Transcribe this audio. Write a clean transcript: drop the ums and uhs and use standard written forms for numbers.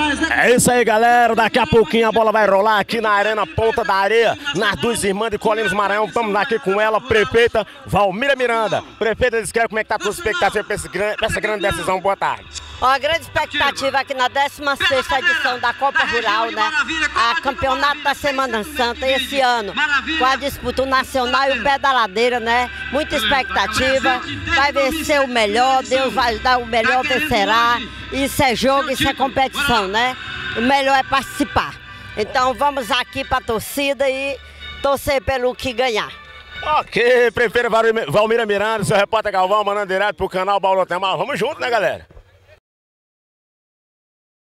É isso aí, galera. Daqui a pouquinho a bola vai rolar aqui na Arena Ponta da Areia, nas Duas Irmãs de Colinas Maranhão. Estamos aqui com ela, prefeita Valmira Miranda. Prefeita, descreve como é que tá a tua expectativa para essa grande decisão. Boa tarde. Uma grande expectativa aqui na 16ª edição da Copa Rural, né? A campeonato da Semana Santa esse ano, com a disputa nacional e o pé da ladeira, né? Muita expectativa, vai vencer o melhor, Deus vai dar o melhor, vencerá. Isso é jogo, isso é competição, né? O melhor é participar. Então vamos aqui para a torcida e torcer pelo que ganhar. Ok, prefeita Valmira Miranda, seu repórter Galvão, mandando direto pro canal Baú do Temar. Vamos junto, né, galera?